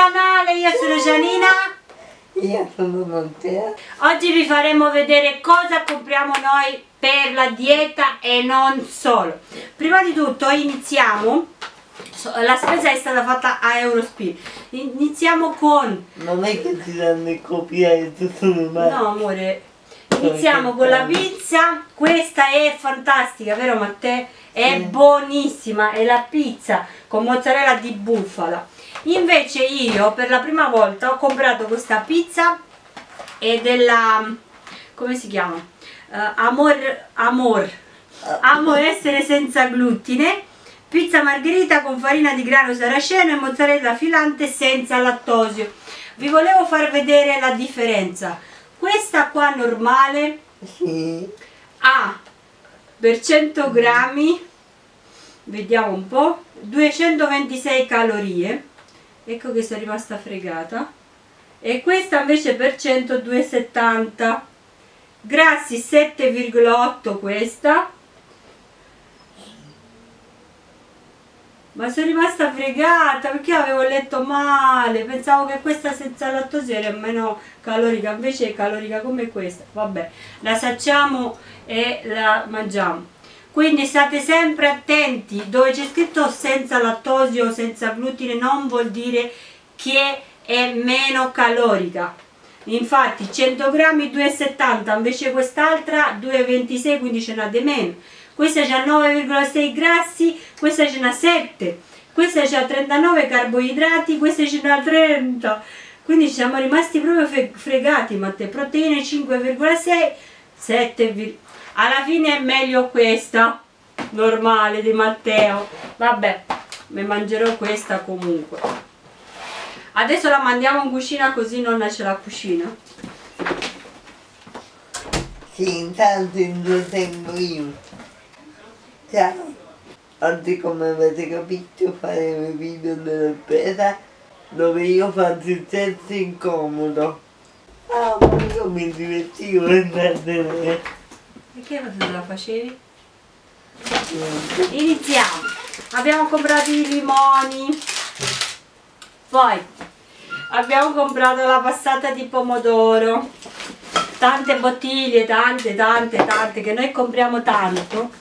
canale, io sono Gianina. Io sono Matteo. Oggi vi faremo vedere cosa compriamo noi per la dieta e non solo. Prima di tutto iniziamo, la spesa è stata fatta a Eurospin. Iniziamo con... Non è che ti danno copiare tutto il male. No amore, iniziamo con la pizza. Questa è fantastica, vero Matteo? È buonissima, è la pizza con mozzarella di bufala. Invece io per la prima volta ho comprato questa pizza e della... come si chiama? Amor essere senza glutine. Pizza margherita con farina di grano saraceno e mozzarella filante senza lattosio. Vi volevo far vedere la differenza. Questa qua normale ha per 100 grammi, vediamo un po', 226 calorie. Ecco che sono rimasta fregata. E questa invece per 100 2,70. Grassi 7,8 questa. Ma sono rimasta fregata perché avevo letto male, pensavo che questa senza lattosio era meno calorica, invece è calorica come questa. Vabbè, la assaggiamo e la mangiamo. Quindi state sempre attenti, dove c'è scritto senza lattosio o senza glutine non vuol dire che è meno calorica. Infatti 100 grammi 2,70, invece quest'altra 2,26, quindi ce n'ha di meno. Questa c'ha 9,6 grassi, questa ce n'ha 7, questa c'ha 39 carboidrati, questa ce n'ha 30. Quindi siamo rimasti proprio fregati, Matteo. Proteine 5,6, 7. Alla fine è meglio questa, normale di Matteo. Vabbè, mi mangerò questa comunque. Adesso la mandiamo in cucina così nonna ce la cucina. Sì, intanto in due tempo io. Ciao, oggi come avete capito faremo il video della spesa dove io faccio il gesto incomodo. Ah, ma io mi divertivo a andare. Perché cosa la facevi? Iniziamo. Abbiamo comprato i limoni, poi abbiamo comprato la passata di pomodoro, tante bottiglie, tante che noi compriamo tanto.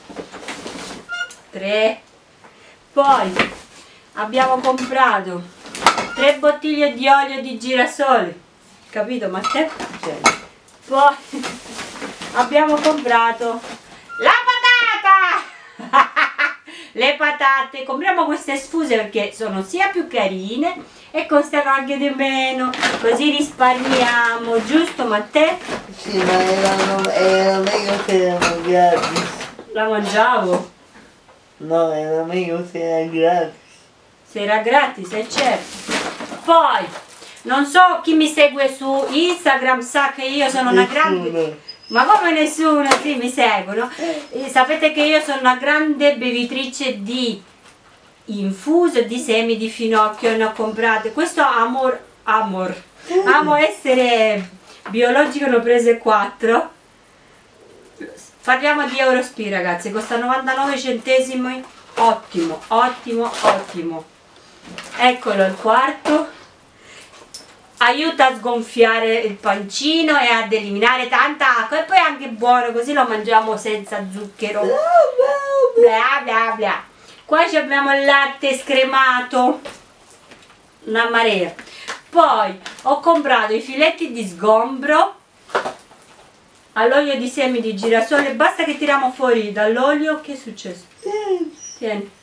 3. Poi abbiamo comprato 3 bottiglie di olio di girasole, capito Matteo? Poi abbiamo comprato la patata. Le patate, compriamo queste sfuse perché sono sia più carine e costano anche di meno, così risparmiamo, giusto Matteo? Sì, ma era meglio se erano gratis. La mangiavo? No, era meglio se era gratis. Se era gratis, è certo. Poi, non so chi mi segue su Instagram sa che io sono una grande... Ma come nessuno, sì, mi seguono. Sapete che io sono una grande bevitrice di infuso di semi di finocchio, ne ho comprate. Questo amo essere biologico, ne ho prese 4. Parliamo di Eurospin ragazzi, costa 99 centesimi, ottimo, ottimo, ottimo. Eccolo il quarto. Aiuta a sgonfiare il pancino e ad eliminare tanta acqua e poi è anche buono, così lo mangiamo senza zucchero. Bla bla bla. Qua abbiamo il latte scremato, una marea. Poi ho comprato i filetti di sgombro all'olio di semi di girasole. Basta che tiriamo fuori dall'olio. Che è successo? Tieni.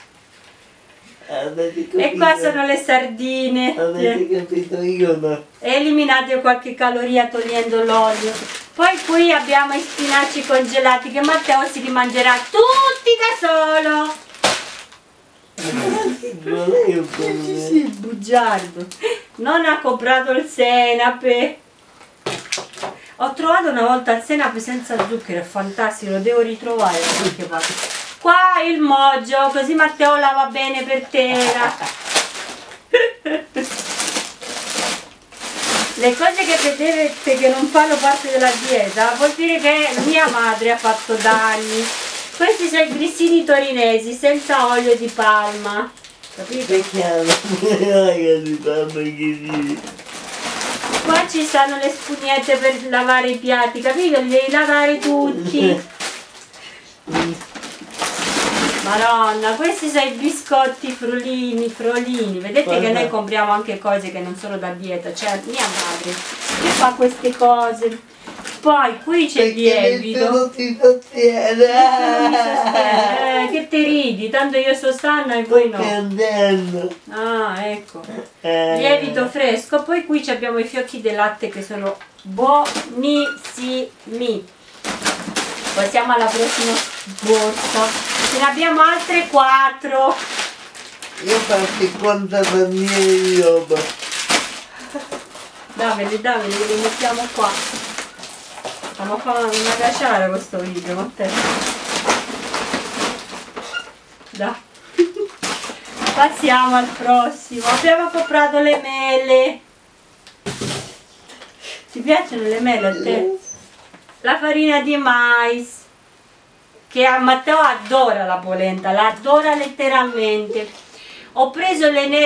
E qua sono le sardine. Avete capito, io no. Eliminate qualche caloria togliendo l'olio. Poi qui abbiamo i spinaci congelati che Matteo si rimangerà tutti da solo. Sì, bugiardo. Non ha comprato il senape. Ho trovato una volta il senape senza zucchero, è fantastico, lo devo ritrovare da qualche parte. Qua il mojo, così Matteo lava bene per terra. Le cose che vedete che non fanno parte della dieta vuol dire che mia madre ha fatto danni. Questi sono i grissini torinesi senza olio di palma. capito? Perché ragazzi fanno così. Qua ci stanno le spugnette per lavare i piatti, capito? Li devi lavare tutti. Madonna, questi sono i biscotti frolini. Vedete Guarda. che noi compriamo anche cose che non sono da dieta, cioè mia madre che fa queste cose. Poi qui c'è il lievito. Non ti sostiene. Che te ridi, tanto io sto stanna e voi no. Perdendo. Ah, ecco. Lievito fresco. Poi qui abbiamo i fiocchi di latte che sono buonissimi. Passiamo alla prossima borsa. Ce ne abbiamo altre 4. Io faccio 50 paniere di roba. Davveli, li mettiamo qua. Stiamo facendo una caciara questo video, con te. Dai. Passiamo al prossimo. Abbiamo comprato le mele. Ti piacciono le mele a te? La farina di mais. Che a Matteo adora la polenta, la adora letteralmente. Ho preso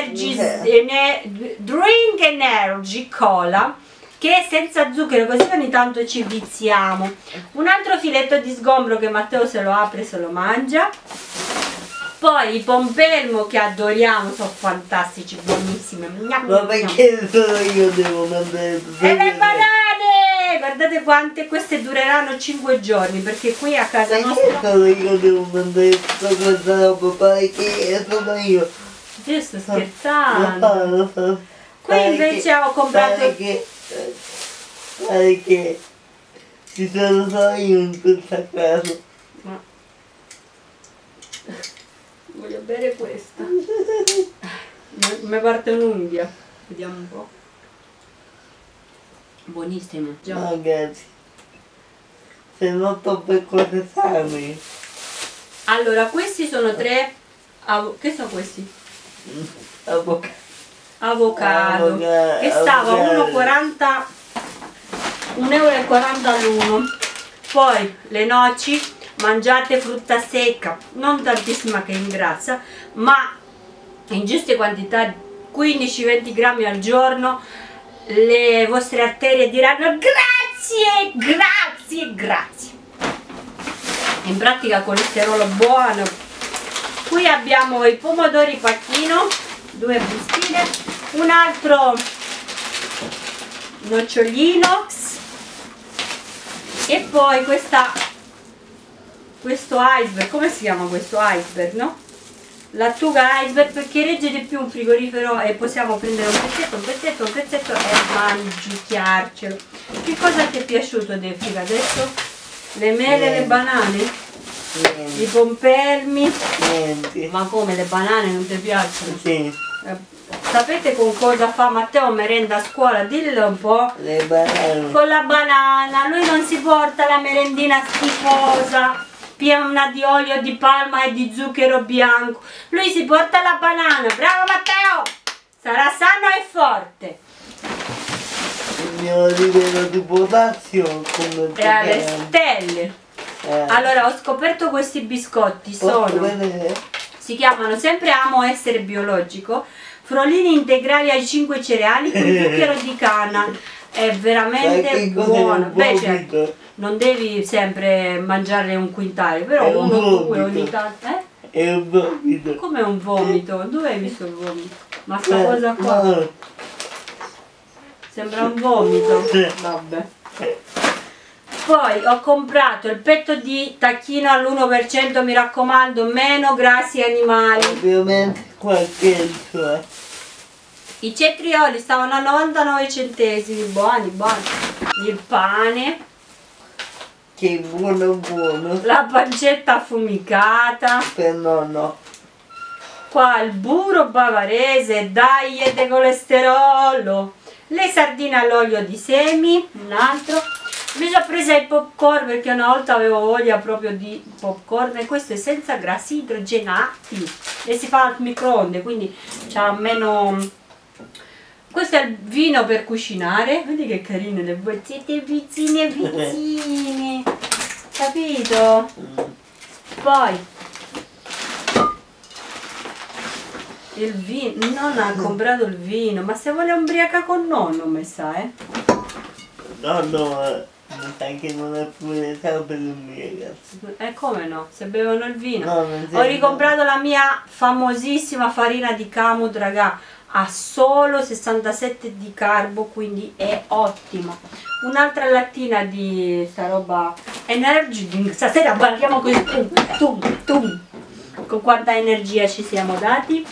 Drink Energy Cola, che è senza zucchero, così ogni tanto ci viziamo. Un altro filetto di sgombro che Matteo se lo apre e se lo mangia. Poi i pompelmo che adoriamo, sono fantastici, buonissimi. Ma perché solo io devo mandare tutto? E le banane! Guardate quante, queste dureranno 5 giorni, perché qui a casa nostra... Perché solo io devo mandare tutta questa roba? Perché sono io. Io sto scherzando. Lo so. Qui invece ho comprato... Pare che ci sono solo io in questa casa. Ma... voglio bere questa. Mi parte un'unghia. Vediamo un po'. Buonissimo. Già. No, grazie. Se no sto per cose sane. Allora, questi sono 3... che sono questi? Avocado. Che stava 1,40 1,40 € all'uno. Poi le noci, mangiate frutta secca, non tantissima che ingrassa, ma in giuste quantità, 15-20 grammi al giorno. Le vostre arterie diranno grazie, grazie, grazie. In pratica colesterolo buono. Qui abbiamo i pomodori pacchino, 2 bustine, un altro nocciolino e poi questo iceberg. Come si chiama questo iceberg, no? Lattuga iceberg, perché regge di più un frigorifero e possiamo prendere un pezzetto e mangiucchiarcelo. Che cosa ti è piaciuto del frigo adesso? Le mele, le banane? Niente. I pompelmi? Niente. Ma come, le banane non ti piacciono? Sì. Sapete con cosa fa Matteo merenda a scuola? Dillo un po'. Le banane. Con la banana. Lui non si porta la merendina schifosa piena di olio di palma e di zucchero bianco. Lui si porta la banana. Bravo Matteo! Sarà sano e forte. Il mio livello di potassio come E alle stelle. Allora, ho scoperto questi biscotti. Posso vedere? Si chiamano, sempre amo essere biologico, frolini integrali ai 5 cereali con zucchero di canna. È veramente buono. Beh, certo, non devi sempre mangiare un quintale, però È un uno o due vomito. ogni tanto. È un vomito. Come un vomito? Dove hai visto il vomito? Ma sta cosa qua No. sembra un vomito. Vabbè. Poi ho comprato il petto di tacchino all'1%, mi raccomando, meno grassi animali. Ovviamente qualche altro. I cetrioli stavano a 99 centesimi, buoni, buoni. Il pane, Che buono buono. la pancetta affumicata, Per nonno. qua il burro bavarese, diet colesterolo, le sardine all'olio di semi, un altro. Mi sono presa il popcorn perché una volta avevo voglia proprio di popcorn e questo è senza grassi idrogenati e si fa al microonde, quindi c'ha meno... Questo è il vino per cucinare, vedi che carine le boccette piccine piccine, capito? Poi Il vino, non ha comprato il vino, ma se vuole ubriaca con nonno, mi sa, No, mi sa che non è più l'età per il mio ragazzo. Come no? Se bevono il vino. No, non Ho ricomprato la mia famosissima farina di Camut, raga, ha solo 67 di carbo, quindi è ottima. Un'altra lattina di sta roba Energy Drink, stasera parliamo così, tum. Con quanta energia ci siamo dati.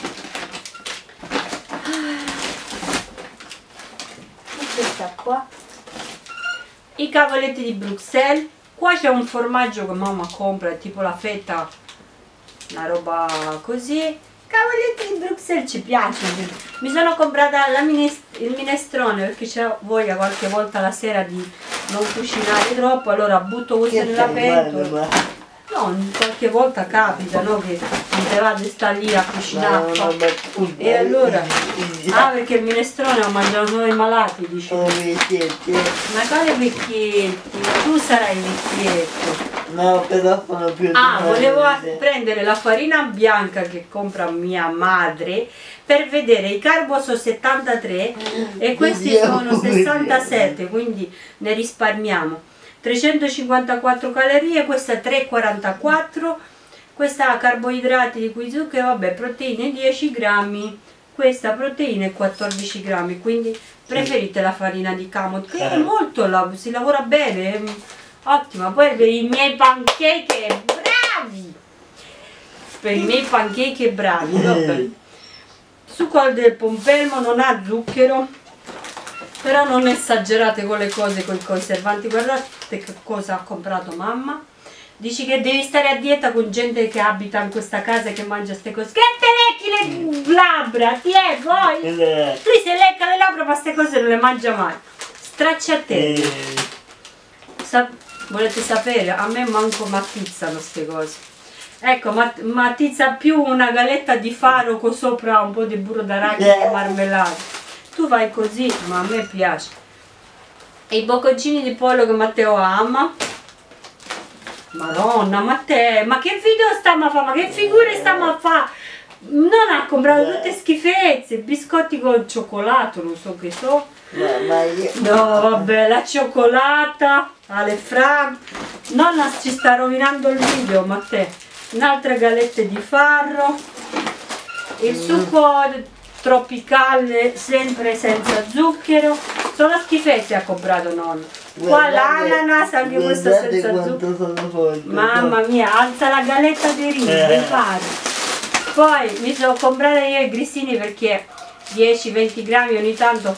Questa qua, i cavoletti di Bruxelles. Qua c'è un formaggio che mamma compra, è tipo la fetta, una roba così. Cavoletti di Bruxelles ci piacciono. Mi sono comprata il minestrone perché c'ho voglia qualche volta la sera di non cucinare troppo, allora butto questo nella pentola. No, qualche volta capita, no? Che non te vado a stare lì a cucinare. E allora, perché il minestrone lo mangiano noi malati, dici. Ma quale vecchietti? Tu sarai vecchietto. No, però sono più volevo prendere la farina bianca che compra mia madre per vedere i carbo sono 73 e questi sono 67, quindi ne risparmiamo. 354 calorie, questa 344, questa carboidrati di cui zucchero, vabbè, proteine 10 grammi, questa proteine 14 grammi, quindi preferite la farina di Camut, che è molto, si lavora bene, è ottima. Poi per i miei pancake bravi, vabbè. Succo del pompelmo non ha zucchero, però non esagerate con le cose, con i conservanti. Guardate che cosa ha comprato mamma. Dici che devi stare a dieta con gente che abita in questa casa e che mangia queste cose. Che te lecchi le labbra, ti è voi? Lui se lecca le labbra ma queste cose non le mangia mai. Straccia a te. Volete sapere? A me manco m'attizzano queste cose. Ecco, ma attizza più una galetta di faro con sopra un po' di burro d'arachidi e marmellata. Tu vai così, ma a me piace. E i bocconcini di pollo che Matteo ama. Madonna, Matteo, ma che video stiamo a fare? Ma che figure stiamo a fare? Non ha comprato tutte schifezze, biscotti con cioccolato, non so che so. No, vabbè, la cioccolata, alle frag. Nonna ci sta rovinando il video, Matteo. Un'altra galette di farro. Il succo tropicale sempre senza zucchero. Sono schifezze ha comprato nonno. Qua l'ananas, anche questo senza zucchero. Mamma mia, alza la galletta di riso, Poi mi sono comprata io i grissini perché 10-20 grammi ogni tanto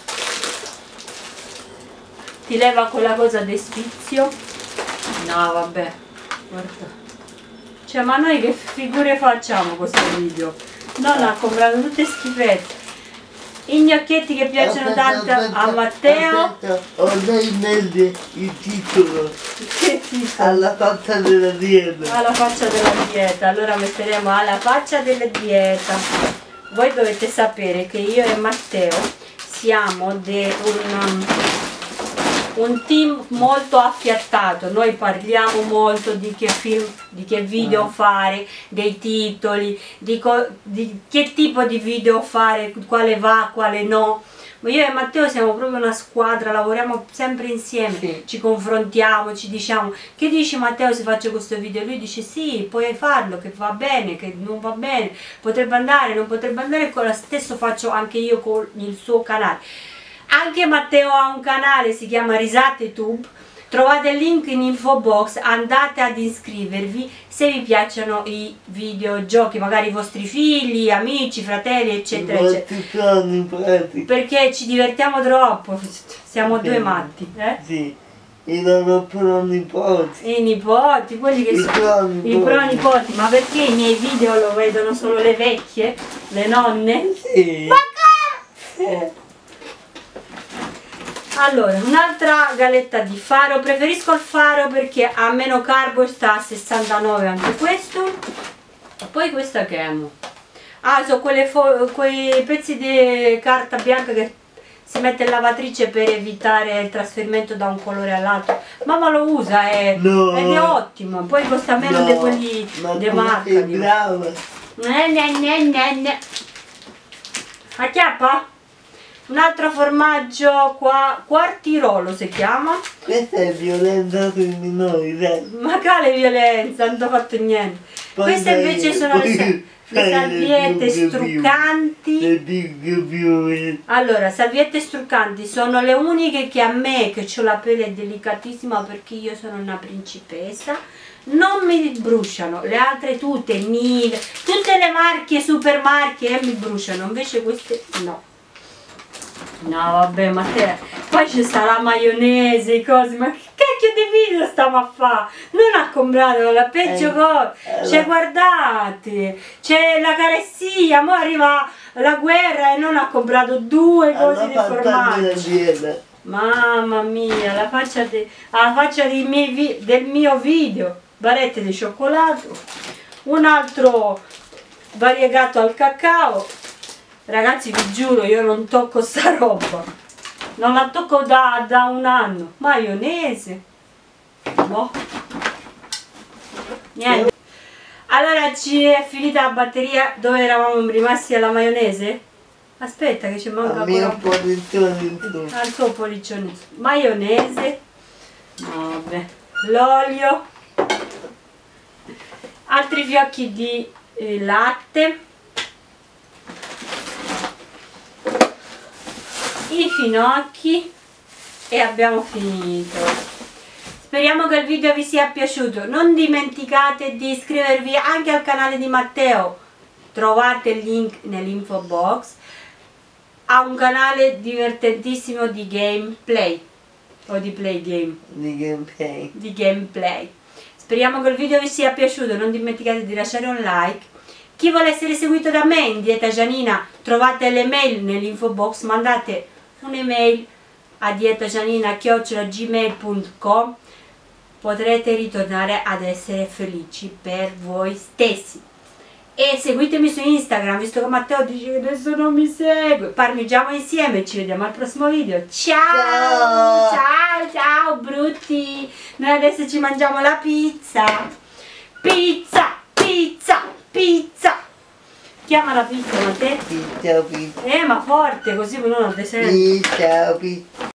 ti leva quella cosa di sfizio. No, vabbè, guarda. Cioè, ma noi che figure facciamo questo video? Nonna ha comprato tutte schifezze. I gnocchetti che piacciono tanto a Matteo. Ho già in mente il titolo. Che titolo? Alla faccia della dieta. Alla faccia della dieta. Allora metteremo alla faccia della dieta. Voi dovete sapere che io e Matteo siamo un team molto affiattato. Noi parliamo molto di che film, di che video fare, dei titoli, di che tipo di video fare, quale va, quale no. Ma io e Matteo siamo proprio una squadra, lavoriamo sempre insieme, sì. Ci confrontiamo, ci diciamo: che dici Matteo se faccio questo video? Lui dice sì, puoi farlo, che va bene, che non va bene, potrebbe andare, non potrebbe andare. Con lo stesso faccio anche io con il suo canale. Anche Matteo ha un canale, si chiama RisateTube, trovate il link in info box, andate ad iscrivervi se vi piacciono i videogiochi, magari i vostri figli, amici, fratelli, eccetera, eccetera. Perché ci divertiamo troppo, siamo due matti. Sì, i loro pronipoti. I nipoti, quelli che sono i pronipoti, ma perché i miei video lo vedono solo le vecchie, le nonne? Sì. Ma allora, un'altra galetta di faro, preferisco il faro perché ha meno carbo, sta a 69 anche questo. E poi questa che amo. Sono quei pezzi di carta bianca che si mette in lavatrice per evitare il trasferimento da un colore all'altro. Mamma lo usa ed è ottimo, poi costa meno di quelli di marca. Brava. Acchiappa? Un altro formaggio qua, Quartirolo si chiama. Questa è violenza sui minori, dai. Ma quale violenza, non ho fatto niente. Poi Queste invece sono le salviette struccanti. Allora, salviette struccanti sono le uniche che a me, che ho la pelle delicatissima perché io sono una principessa, non mi bruciano. Le altre tutte, Nivea, tutte le marche, super marche mi bruciano, invece queste no. No vabbè, ma te, poi ci sta la maionese, cose, ma che cacchio di video stiamo a fare? Non ha comprato la peggio cosa, cioè guardate, c'è la carestia, ora arriva la guerra e non ha comprato due cose di formaggio. Mamma mia, la faccia, del mio video, barette di cioccolato, un altro variegato al cacao. Ragazzi, vi giuro, io non tocco sta roba, non la tocco da un anno. Maionese, boh, niente. Allora ci è finita la batteria. Dove eravamo rimasti alla maionese? Aspetta che ci manca ancora un po'. Al suo pollicione. Maionese, vabbè, l'olio, altri fiocchi di latte, i finocchi e abbiamo finito. Speriamo che il video vi sia piaciuto. Non dimenticate di iscrivervi anche al canale di Matteo, trovate il link nell'info box. Ha un canale divertentissimo di gameplay o di play game, di gameplay. Speriamo che il video vi sia piaciuto. Non dimenticate di lasciare un like. Chi vuole essere seguito da me in dieta Gianina, trovate le mail nell'info box, mandate un'email a dietagianina@gmail.com. potrete ritornare ad essere felici per voi stessi. E seguitemi su Instagram, visto che Matteo dice che adesso non mi segue. Parmigiamo insieme, ci vediamo al prossimo video. Ciao! Ciao, ciao brutti! Noi adesso ci mangiamo la pizza. Pizza, pizza, pizza! Chiama la pizza, Matteo? Pizza, pizza. Ma forte, così uno non ti sente. Pizza, pizza.